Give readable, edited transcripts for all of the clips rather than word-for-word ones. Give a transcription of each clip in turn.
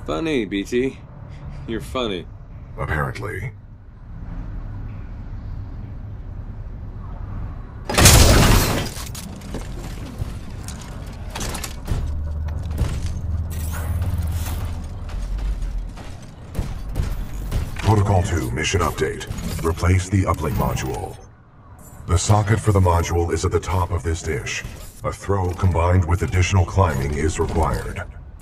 Funny, BT. You're funny. Apparently. Protocol 2 mission update. Replace the uplink module. The socket for the module is at the top of this dish. A throw combined with additional climbing is required.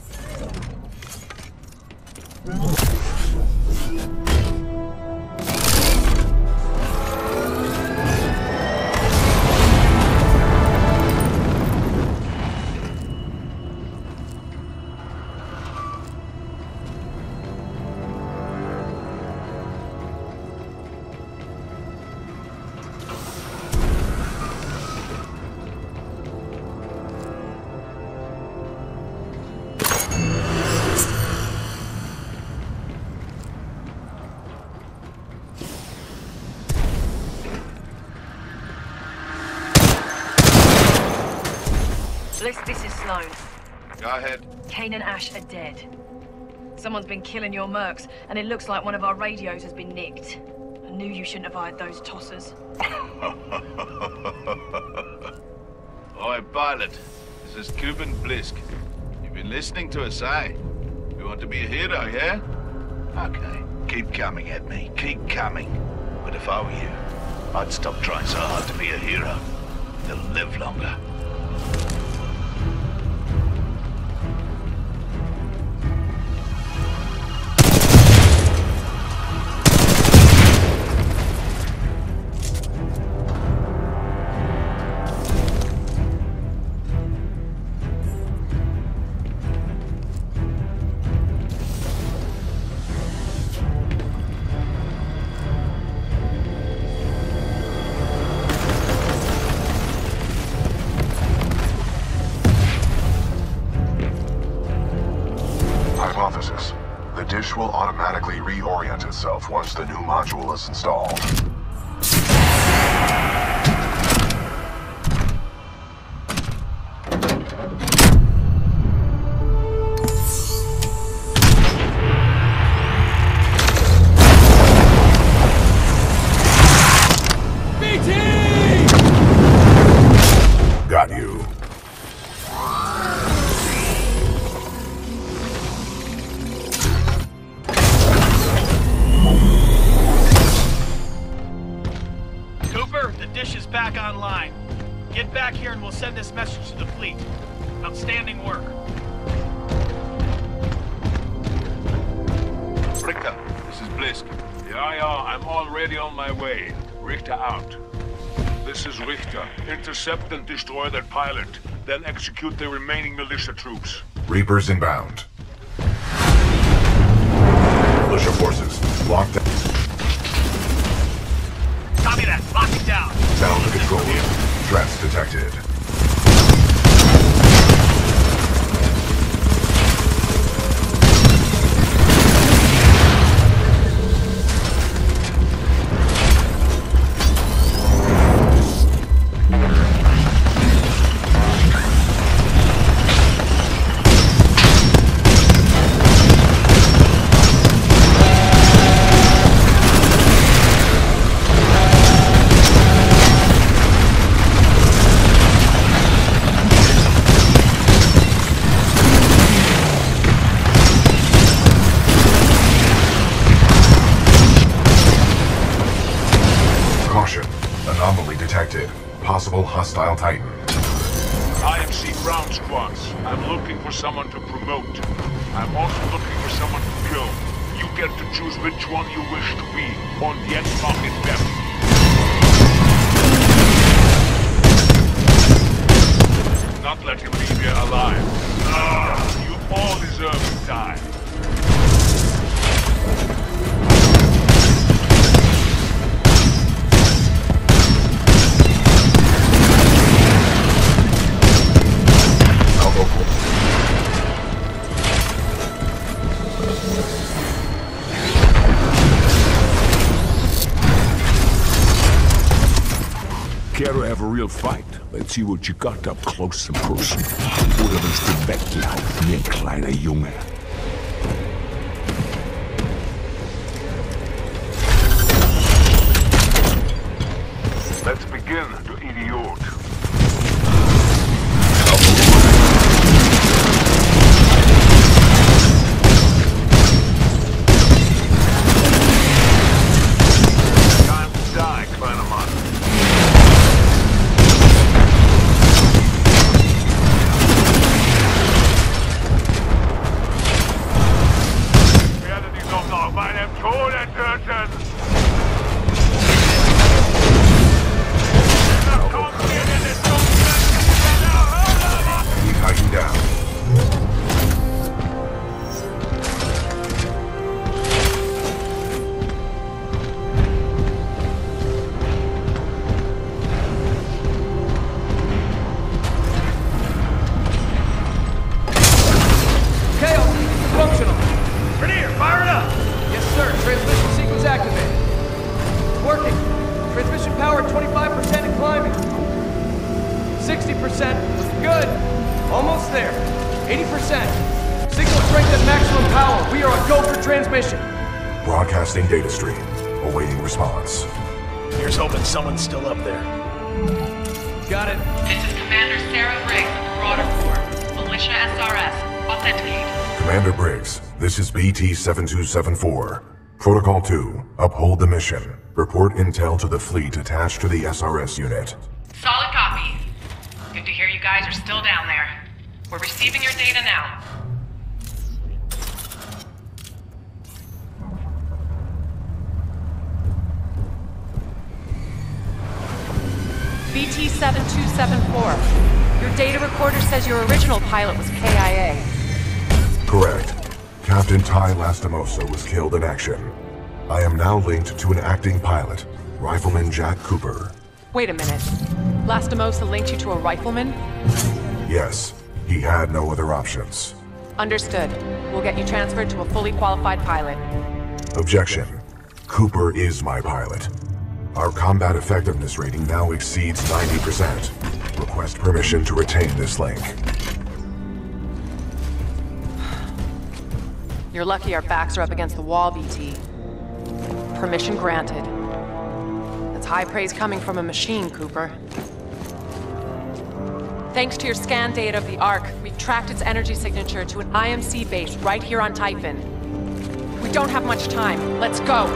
This is Sloan. Go ahead. Kane and Ash are dead. Someone's been killing your mercs, and it looks like one of our radios has been nicked. I knew you shouldn't have hired those tossers. Oi, pilot. This is Kuben Blisk. You've been listening to us, eh? You want to be a hero, yeah? Okay. Keep coming at me. Keep coming. But if I were you, I'd stop trying so hard to be a hero. They'll live longer. Hypothesis. The dish will automatically reorient itself once the new module is installed. BT! Got you. The dish is back online. Get back here and we'll send this message to the fleet. Outstanding work. Richter, this is Blisk. Yeah, I'm already on my way. Richter out. This is Richter. Intercept and destroy that pilot, then execute the remaining militia troops. Reapers inbound. Militia forces, locked down. Copy that. Lock it down. Down to control room. Threats detected. Anomaly detected. Possible hostile Titan. IMC ground squads. I'm looking for someone to promote. I'm also looking for someone to kill. You get to choose which one you wish to be. Und jetzt mach it better. Not let him leave here alive. You all deserve to die. Care to have a real fight? Let's see what you got up close and personal. Oder willst du weglaufen, ihr kleiner Junge? Wilson! Keep hiking down. Functional. Rainier, fire it up! Yes, sir. Transmission sequence activated. Working. Transmission power at 25% and climbing. 60%. Looking good. Almost there. 80%. Signal strength at maximum power. We are a go for transmission. Broadcasting data stream. Awaiting response. Here's hoping someone's still up there. Got it. This is Commander Sarah Briggs of Marauder Corps. Militia SRS. Authenticate. Commander Briggs, this is BT-7274. Protocol 2, uphold the mission. Report intel to the fleet attached to the SRS unit. Solid copy. Good to hear you guys are still down there. We're receiving your data now. BT-7274. Your data recorder says your original pilot was KIA. Correct. Captain Ty Lastimosa was killed in action. I am now linked to an acting pilot, Rifleman Jack Cooper. Wait a minute. Lastimosa linked you to a rifleman? Yes, he had no other options. Understood. We'll get you transferred to a fully qualified pilot. Objection. Cooper is my pilot. Our combat effectiveness rating now exceeds 90%. Request permission to retain this link. You're lucky our backs are up against the wall, BT. Permission granted. That's high praise coming from a machine, Cooper. Thanks to your scan data of the Ark, we've tracked its energy signature to an IMC base right here on Typhon. We don't have much time. Let's go!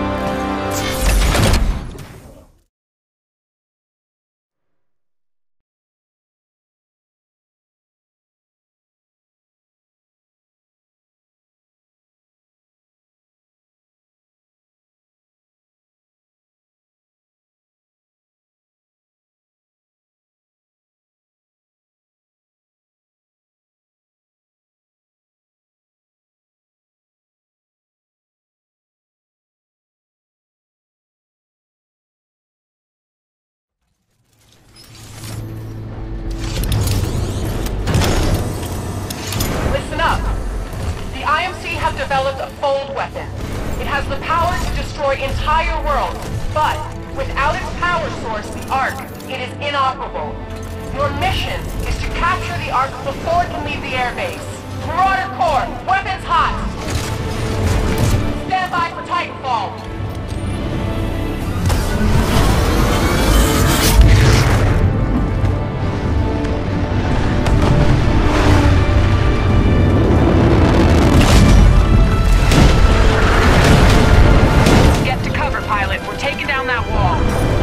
Developed a fold weapon. It has the power to destroy entire worlds, but without its power source, the Ark, it is inoperable. Your mission is to capture the Ark before it can leave the airbase. Marauder Corps, weapons hot! Stand by for Titanfall. We're taking down that wall.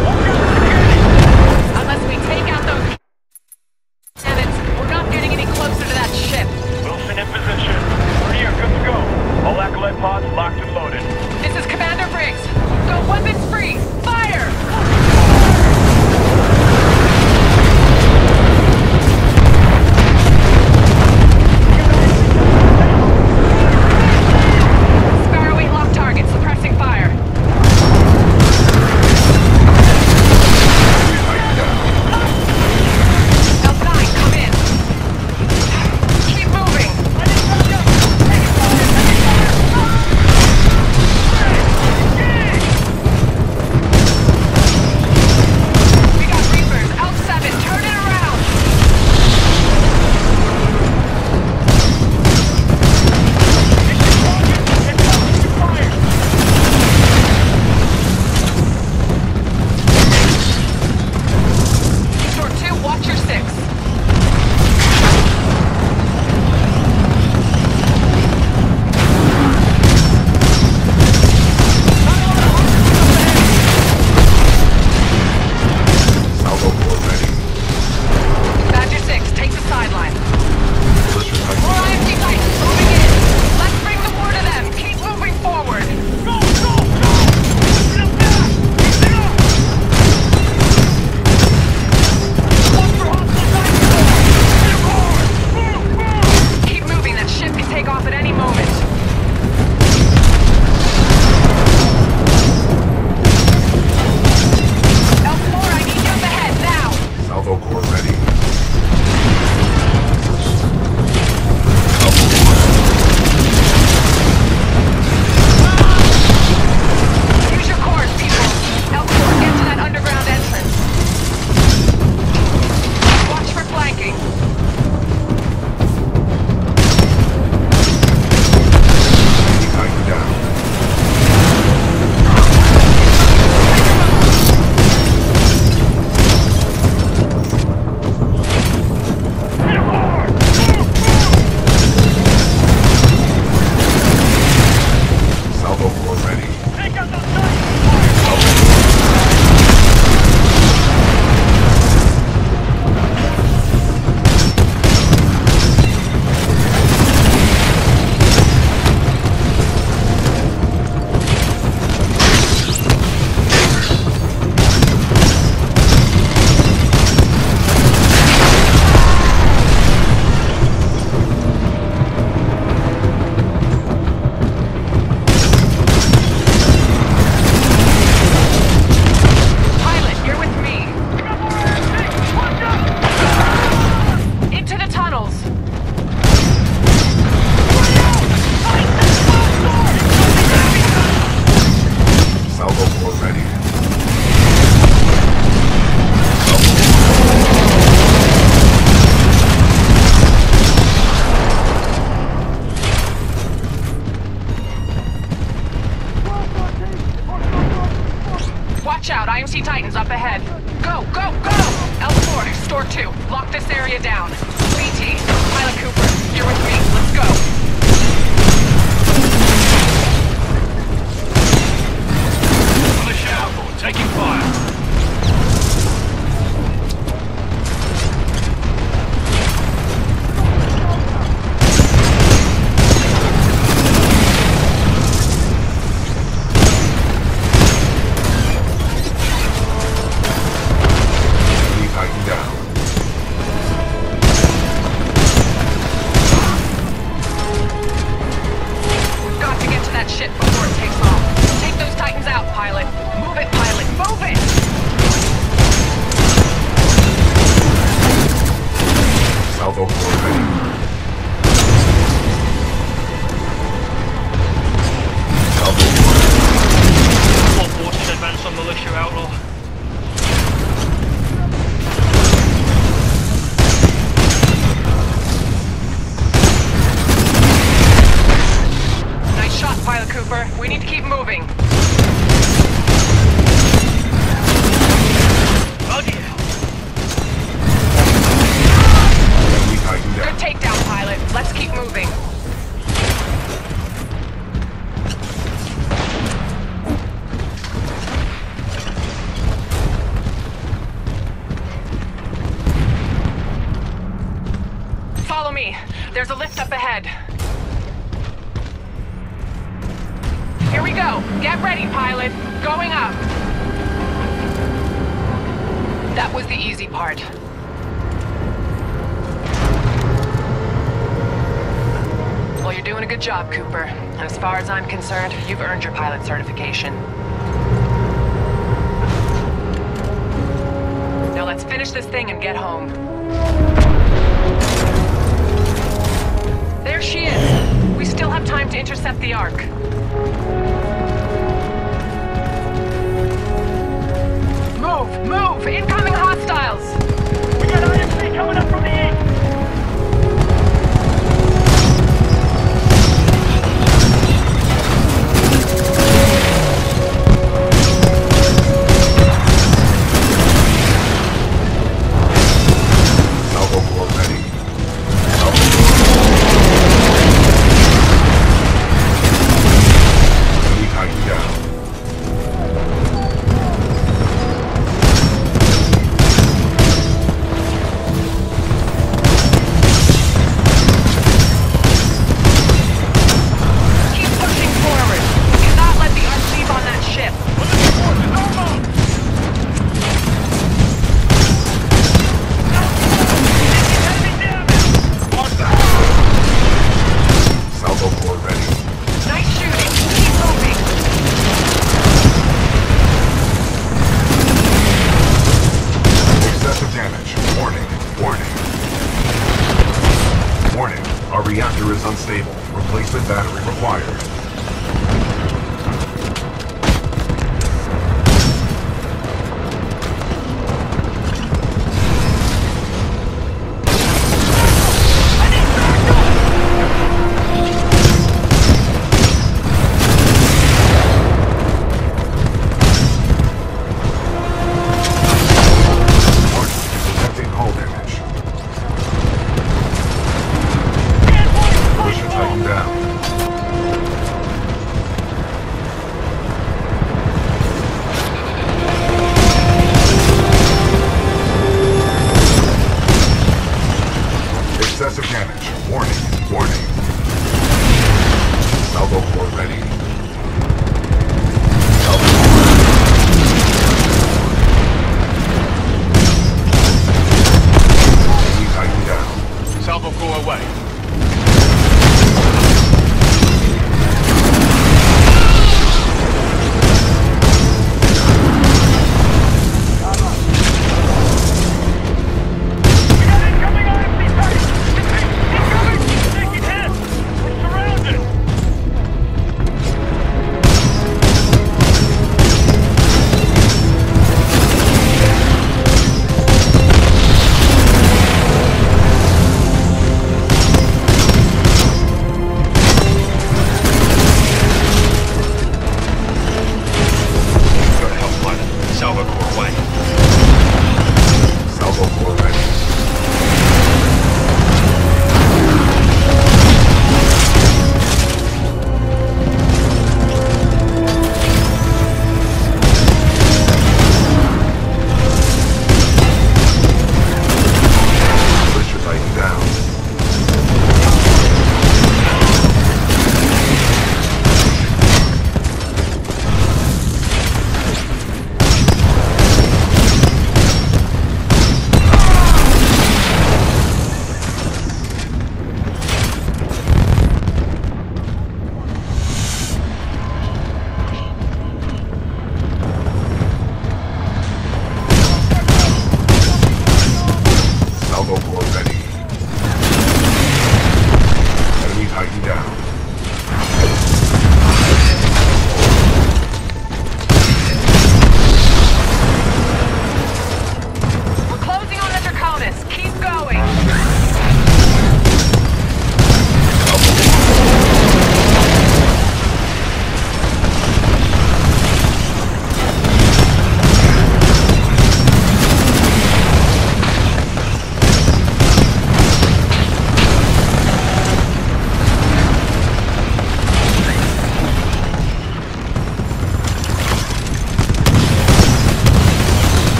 Unless we take out those cannons, we're not getting any closer to that ship. Wilson in position. We're here, good to go. All Acolyte pods locked and loaded. This is Commander Briggs. Watch out, IMC Titans up ahead. Go, go, go! L4, store 2, lock this area down. BT, Pilot Cooper, you're with me, let's go. Militia outboard, taking fire. We need to keep moving. Good takedown, pilot. Let's keep moving. Follow me. There's a lift up ahead. Here we go. Get ready, pilot. Going up. That was the easy part. Well, you're doing a good job, Cooper. And as far as I'm concerned, you've earned your pilot certification. Now let's finish this thing and get home. There she is. We still have time to intercept the Ark. Move! Move! Incoming hostiles! We got IMC coming up from the east! Salvo core ready. Enemy Titan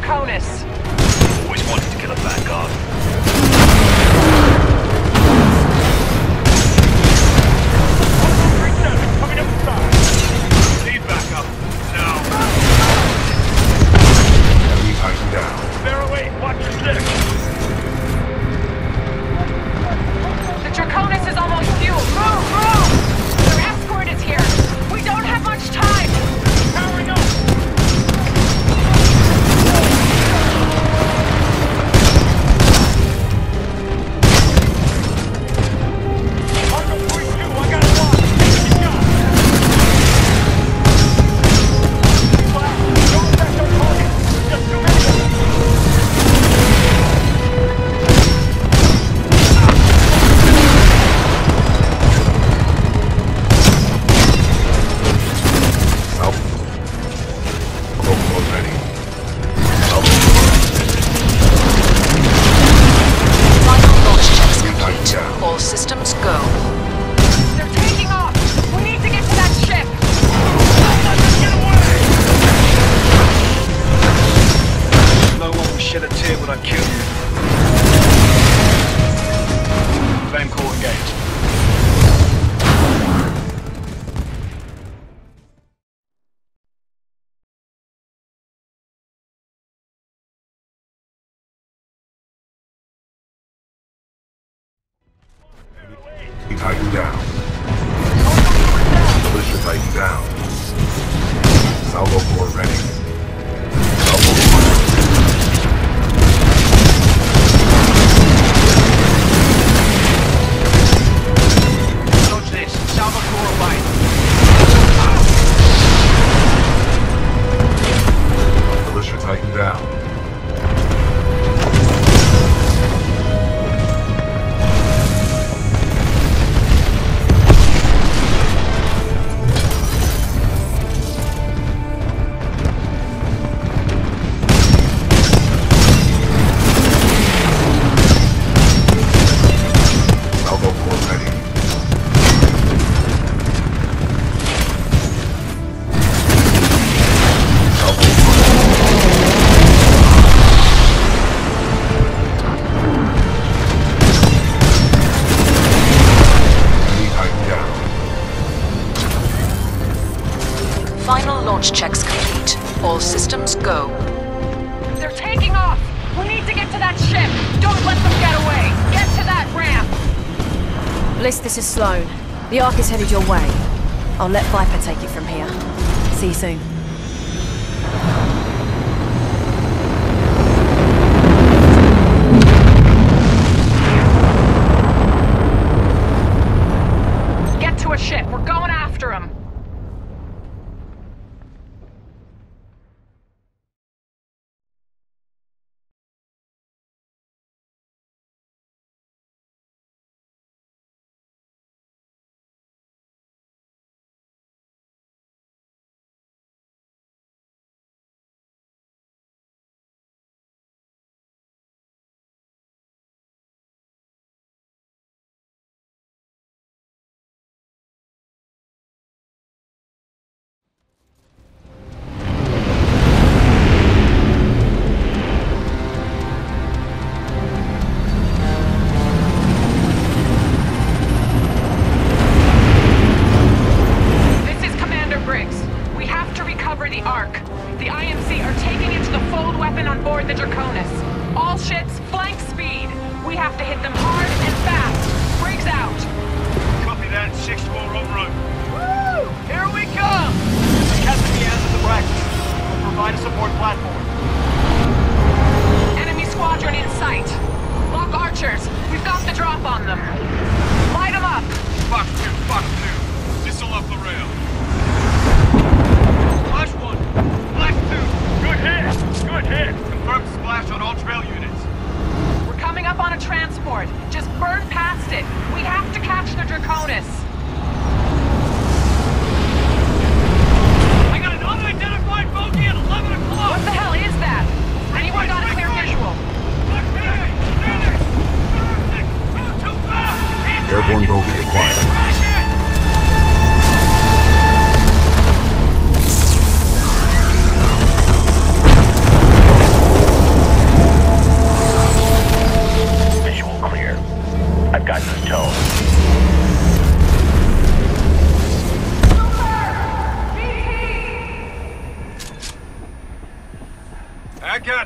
Draconis. Always wanted to kill a vanguard. Coming up the side. Need backup. Now. Enemy Titan down. They're away. Watch your six. The Draconis is almost fueled. Move, move! Their escort is here. We don't have much time. Powering up. Argo 42, I got a lock. Take a shot. Don't press our target. Just too many. Overload ready. Final launch checks Enemy Titan complete. down. All systems go. They're taking off. We need to get to that ship. Get away! No one will shed a tear when I kill you. Flame core engaged. Enemy Titan down. Militia Titan down. Salvo core ready. Salvo core. Dodge this. Salva core away. Militia Titan down. Salvo core ready. Salvo core. Enemy Titan down. Final launch checks complete. All systems go. They're taking off. We need to get to that ship. Don't let them get away. Get to that ramp. Bliss, this is Sloan. The Ark is headed your way. I'll let Viper take it from here. See you soon. Get to a ship. We're going after them.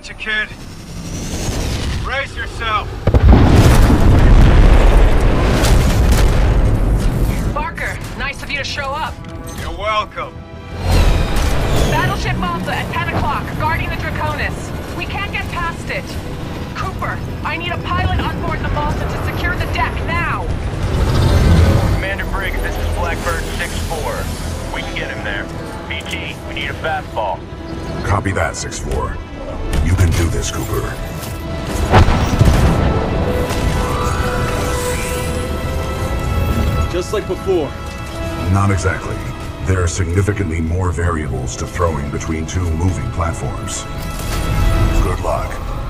Gotcha, kid. Brace yourself. Barker, nice of you to show up. You're welcome. Battleship Malta at 10 o'clock, guarding the Draconis. We can't get past it. Cooper, I need a pilot on board the Malta to secure the deck now. Commander Briggs, this is Blackbird 6-4. We can get him there. BT, we need a fastball. Copy that, 6-4. You can do this, Cooper. Just like before. Not exactly. There are significantly more variables to throwing between two moving platforms. Good luck.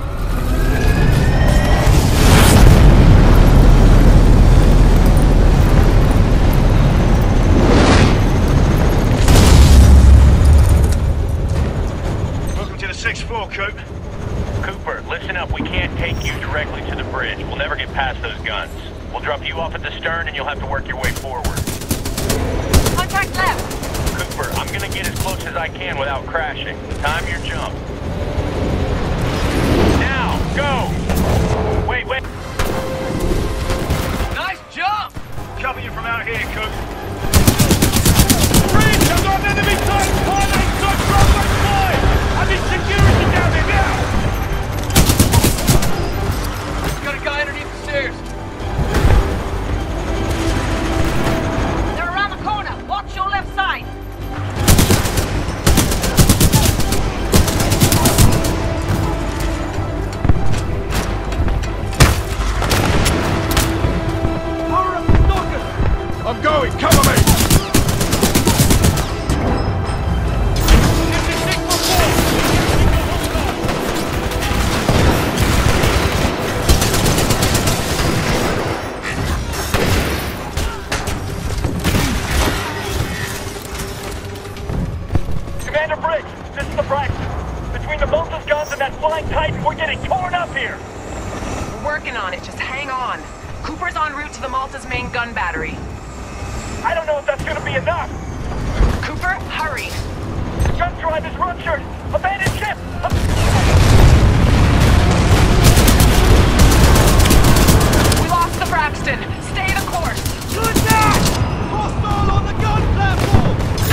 Welcome to the 6-4, Coop. Cooper, listen up. We can't take you directly to the bridge. We'll never get past those guns. We'll drop you off at the stern and you'll have to work your way forward. Contact left. Cooper, I'm gonna get as close as I can without crashing. Time your jump. Now, go! Wait. Nice jump! Cover you from out here, Coop. Bridge! I've got an enemy type pilot inside Bravo 5! I need security down there now! Got a guy underneath the stairs. They're around the corner. Watch your left side. I'm going! Cover me! Commander Briggs, this is the Braxton. Between the Malta's guns and that flying Titan, we're getting torn up here! We're working on it, just hang on. Cooper's en route to the Malta's main gun battery. I don't know if that's gonna be enough! Cooper, hurry! The gun drive is ruptured! Abandoned ship! We lost the Braxton! Stay the course! Good now! Hostile on the gun platform!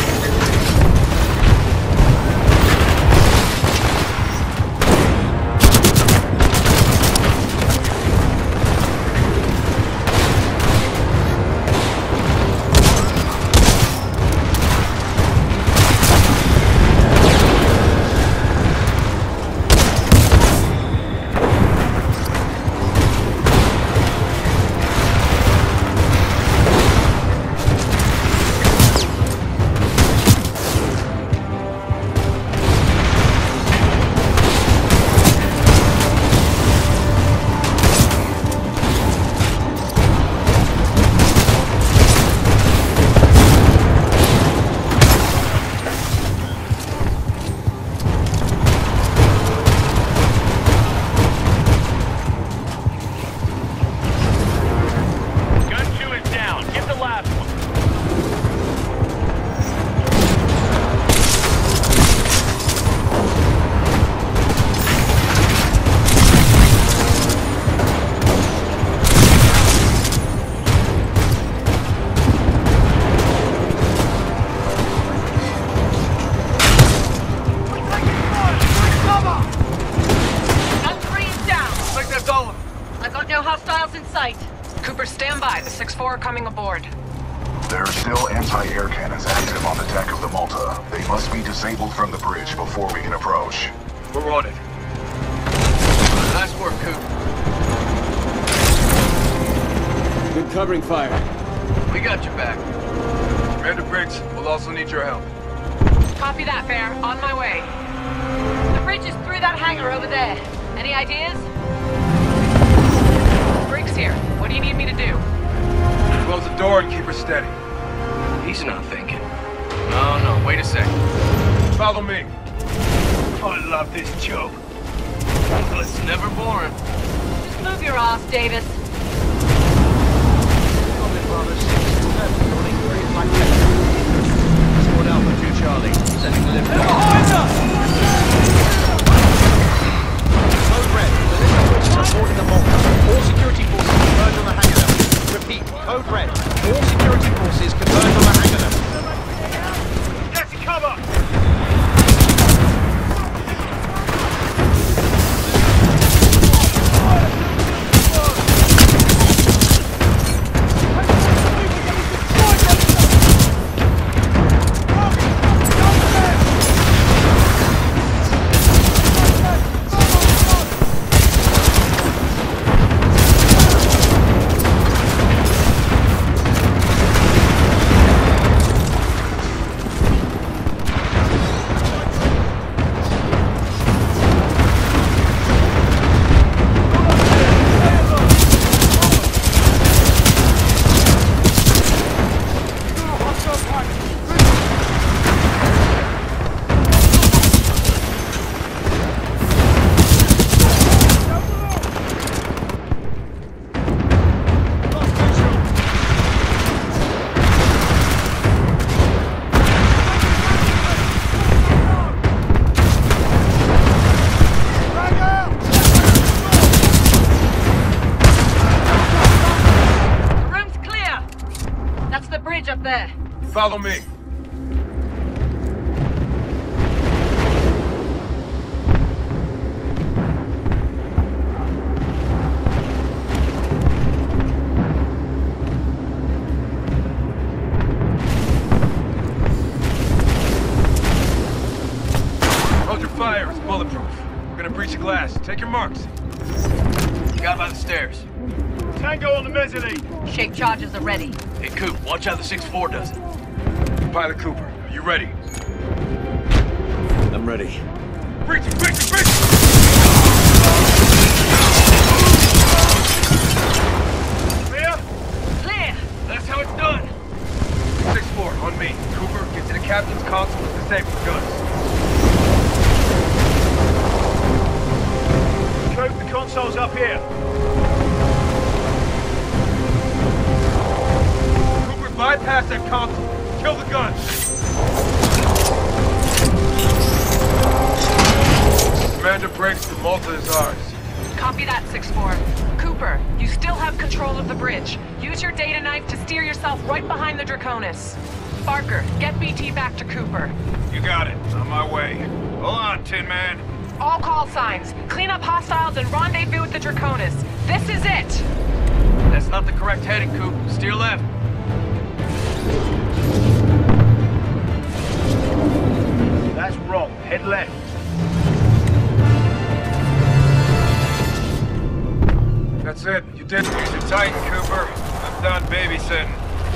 Cooper, stand by. The 6-4 are coming aboard. There are still anti-air cannons active on the deck of the Malta. They must be disabled from the bridge before we can approach. We're on it. Nice work, Coop. Good covering fire. We got your back. Commander Briggs, we'll also need your help. Copy that, Fair. On my way. The bridge is through that hangar over there. Any ideas? Briggs here. What do you need me to do? Close the door and keep her steady. He's not thinking. No, wait a second. Follow me. I love this job. Well, it's never boring. Move your ass, Davis. Squad Alpha 2 Charlie, sending delivery. Behind us! the bridge up there. Follow me. Hold your fire, it's bulletproof. We're gonna breach the glass. Take your marks. Got by the stairs. Tango on the mezzanine. Shape charges are ready. Hey, Coop, watch how the 6-4 does it. Pilot Cooper, are you ready? I'm ready. Breach it, breach it, breach it! Clear? Clear! That's how it's done. 6-4, on me. Cooper, get to the captain's console with disabled guns. Coop, the console's up here. Cooper, bypass that console. Kill the guns. Commander breaks the Malta is ours. Copy that, 6-4. Cooper, you still have control of the bridge. Use your data knife to steer yourself right behind the Draconis. Barker, get BT back to Cooper. You got it. On my way. Hold on, Tin Man. All call signs. Clean up hostiles and rendezvous with the Draconis. This is it! That's not the correct heading, Coop. Steer left. That's wrong. Head left. That's it. You did. Use your Titan, Cooper. I'm done babysitting.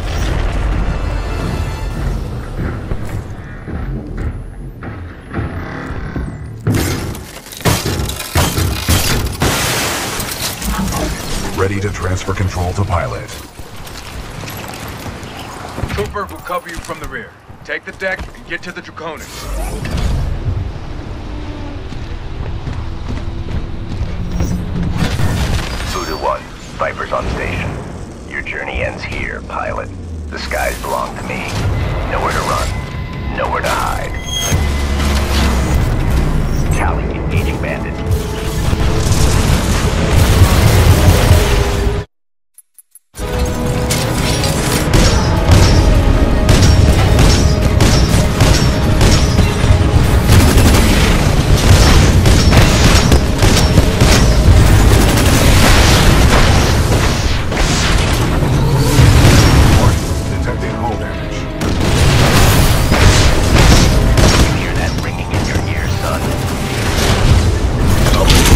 Ready to transfer control to pilot. Cooper will cover you from the rear. Take the deck and get to the Draconis. Voodoo 1, Viper's on station. Your journey ends here, pilot. The skies belong to me. Nowhere to run, nowhere to hide. Tally, engaging bandit. Upling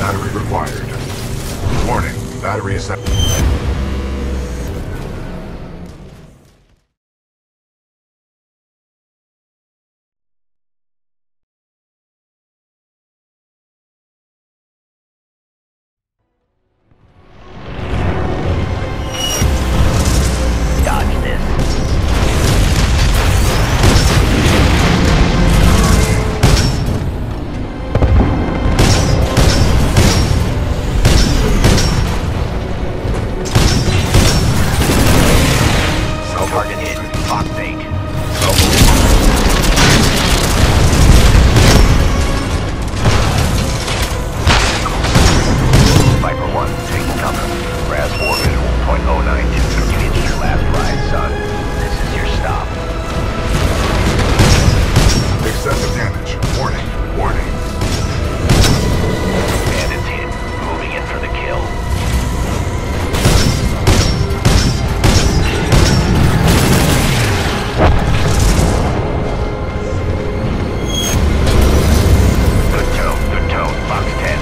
battery required. Warning, battery is set. Dodge this. Target hit. Fox 8. Viper 1, taking cover. Raz 4 visual, .092. You hit your last ride, son. This is your stop. Excessive damage. Warning. Warning. Bandits hit. Moving in for the kill. Good tone. Fox 10.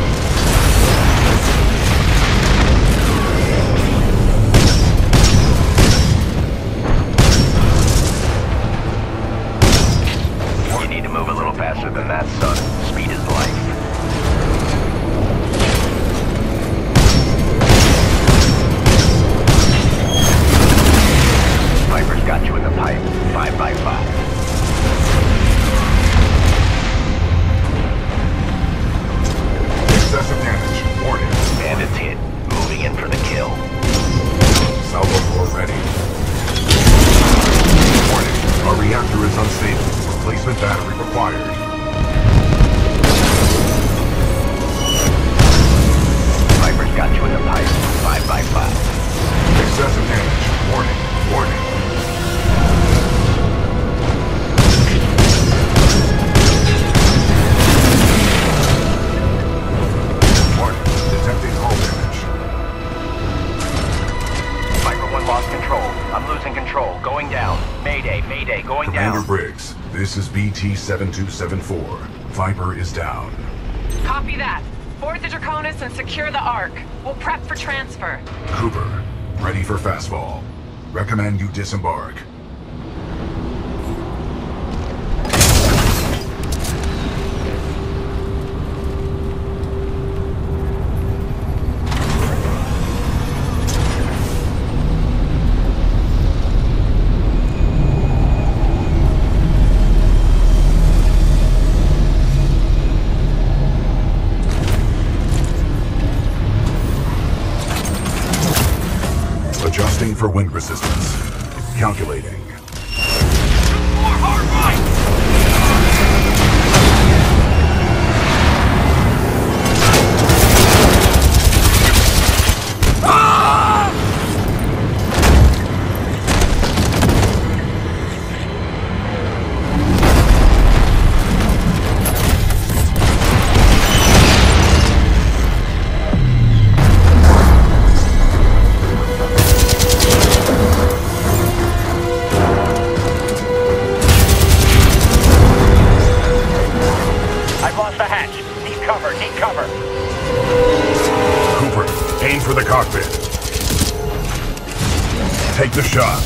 You need to move a little faster than that, son. Speed is life. Viper's got you in the pipe. 5x5. Excessive damage. Warning. Bandits hit. Moving in for the kill. Salvo 4 ready. Warning. Our reactor is unstable. Replacement battery required. Viper's got you in the pipe. 5x5. Excessive damage. Warning. Warning. Detecting hull damage. Viper 1 lost control. I'm losing control. Going down. Mayday, mayday, going Commander down. Briggs, this is BT-7274. Viper is down. Copy that. Board the Draconis and secure the Ark. We'll prep for transfer. Cooper, ready for fastball. Recommend you disembark. Adjusting for wind resistance. Calculating. More hard right! Cooper, aim for the cockpit. Take the shot.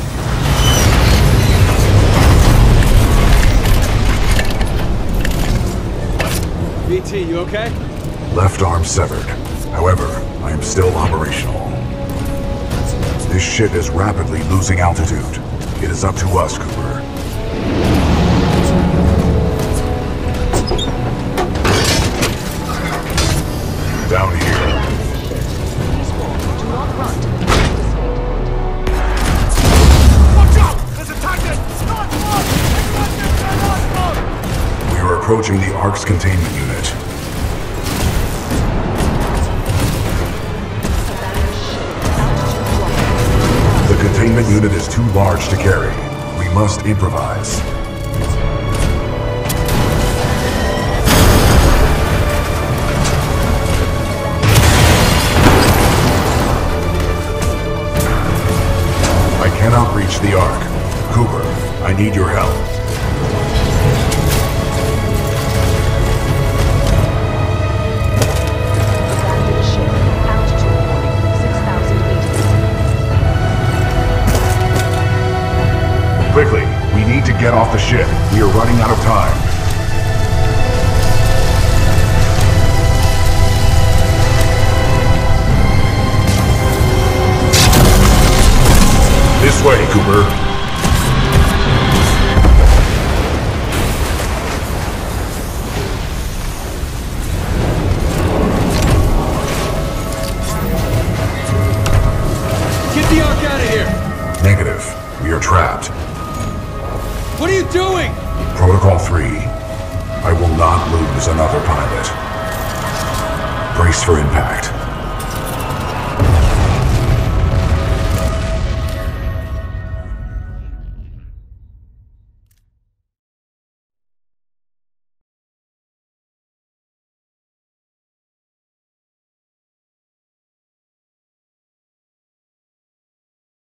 BT, you okay? Left arm severed. However, I am still operational. This ship is rapidly losing altitude. It is up to us, Cooper. Down here. Watch out! There's a target! We are approaching the Ark's containment unit. The containment unit is too large to carry. We must improvise. I cannot reach the Ark. Cooper, I need your help. get off the ship. We are running out of time. This way, Cooper. Get the Ark out of here! Negative. We are trapped. What are you doing? Protocol 3. I will not lose another pilot. Brace for impact.